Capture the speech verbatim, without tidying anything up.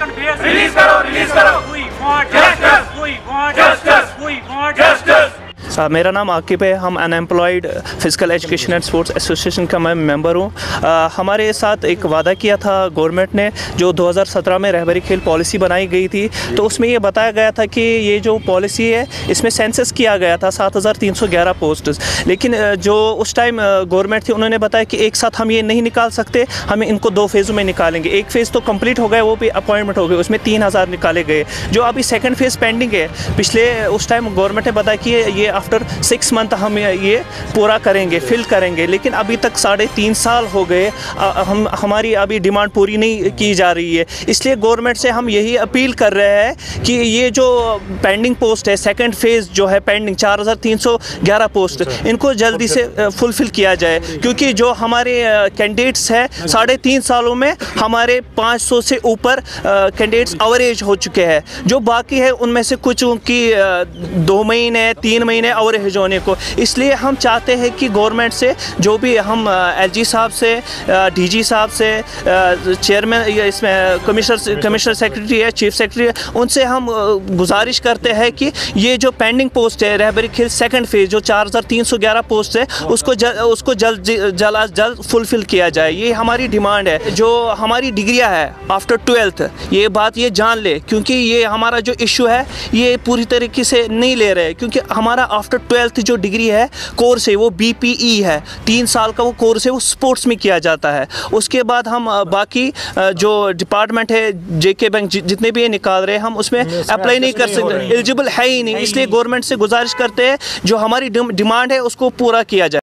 Second phase release करो release करो we want justice we want justice we want justice. मेरा नाम आकिब है। हम unemployed physical education and sports association का मैं मेंबर हूँ। हमारे साथ एक वादा किया था गवर्नमेंट ने, जो दो हज़ार सत्रह में रहबरी खेल पॉलिसी बनाई गई थी, तो उसमें ये बताया गया था कि ये जो पॉलिसी है इसमें सेंसस किया गया था सात हज़ार तीन सौ ग्यारह पोस्ट। लेकिन जो उस टाइम गवर्नमेंट थी उन्होंने बताया कि एक साथ हम ये नहीं निकाल सकते, हमें इनको दो फेज़ों में निकालेंगे। एक फ़ेज़ तो कंप्लीट हो गया, वो भी अपॉइंटमेंट हो गए, उसमें तीन हज़ार निकाले गए। जो अभी सेकेंड फेज़ पेंडिंग है, पिछले उस टाइम गवर्नमेंट ने बताया कि ये आफ्टर सिक्स मंथ हम ये पूरा करेंगे, फिल करेंगे, लेकिन अभी तक साढ़े तीन साल हो गए, हम हमारी अभी डिमांड पूरी नहीं की जा रही है। इसलिए गवर्नमेंट से हम यही अपील कर रहे हैं कि ये जो पेंडिंग पोस्ट है, सेकंड फेज़ जो है पेंडिंग चार हज़ार तीन सौ ग्यारह पोस्ट, इनको जल्दी से फुलफ़िल किया जाए, क्योंकि जो हमारे कैंडिडेट्स हैं साढ़े तीन सालों में हमारे पाँच सौ से ऊपर कैंडिडेट्स अवरेज हो चुके हैं। जो बाकी है उनमें से कुछ की दो महीने तीन महीने अवरेज होने को। इसलिए हम चाहते हैं कि गवर्नमेंट से जो भी हम एलजी साहब से, डीजी साहब से, चेयरमैन इसमें कमिश्नर कमिश्नर सेक्रेटरी है, चीफ सेक्रेटरी है, उनसे हम गुजारिश करते हैं कि ये जो पेंडिंग पोस्ट है रहबरी खेल सेकंड फेज़ जो चार हज़ार तीन सौ ग्यारह पोस्ट है उसको जल, उसको जल्द जल्द जल्द फुलफ़िल किया जाए। ये हमारी डिमांड है। जो हमारी डिग्रियां है आफ्टर ट्वेल्थ, ये बात ये जान ले, क्योंकि ये हमारा जो इशू है ये पूरी तरीके से नहीं ले रहे, क्योंकि हमारा आफ्टर ट्वेल्थ जो डिग्री है कोर्स है वो बीपीई है, तीन साल का वो कोर्स है, वो स्पोर्ट्स में किया जाता है। उसके बाद हम बाकी जो डिपार्टमेंट है जेके बैंक जितने भी ये निकाल रहे हैं हम उसमें अप्लाई नहीं कर सकते, एलिजिबल है ही नहीं। इसलिए गवर्नमेंट से गुजारिश करते हैं जो हमारी डिमांड है उसको पूरा किया जाए।